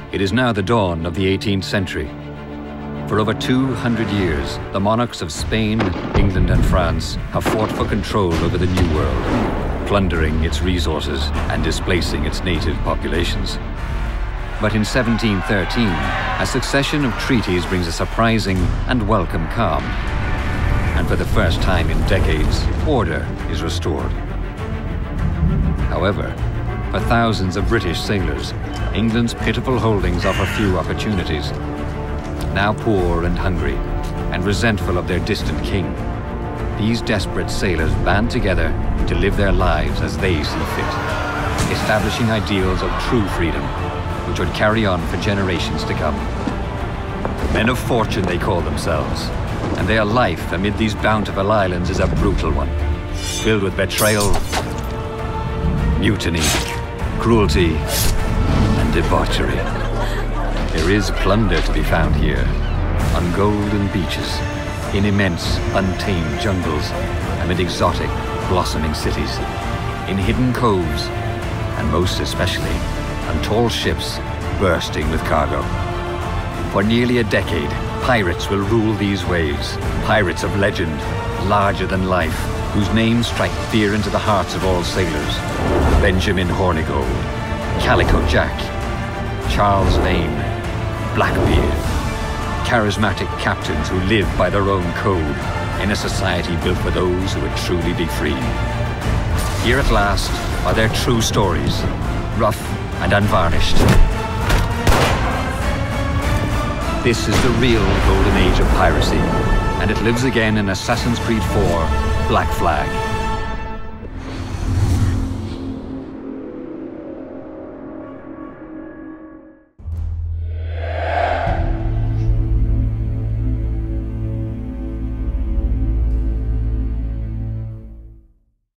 It is now the dawn of the 18th century. For over 200 years, the monarchs of Spain, England, and France have fought for control over the New World, plundering its resources and displacing its native populations. But in 1713, a succession of treaties brings a surprising and welcome calm. And for the first time in decades, order is restored. However, for thousands of British sailors, England's pitiful holdings offer few opportunities. Now poor and hungry, and resentful of their distant king, these desperate sailors band together to live their lives as they see fit, establishing ideals of true freedom, which would carry on for generations to come. Men of fortune they call themselves, and their life amid these bountiful islands is a brutal one, filled with betrayal, mutiny, cruelty, and debauchery. There is plunder to be found here, on golden beaches, in immense, untamed jungles, amid exotic, blossoming cities, in hidden coves, and most especially, on tall ships bursting with cargo. For nearly a decade, pirates will rule these waves, pirates of legend, larger than life, whose names strike fear into the hearts of all sailors. Benjamin Hornigold, Calico Jack, Charles Vane, Blackbeard, charismatic captains who live by their own code in a society built for those who would truly be free. Here at last are their true stories, rough and unvarnished. This is the real golden age of piracy, and it lives again in Assassin's Creed 4: Black Flag.